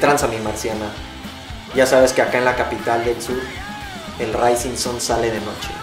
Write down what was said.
tranza, mi marciana? Ya sabes que acá en la capital del sur, el Rising Sun sale de noche.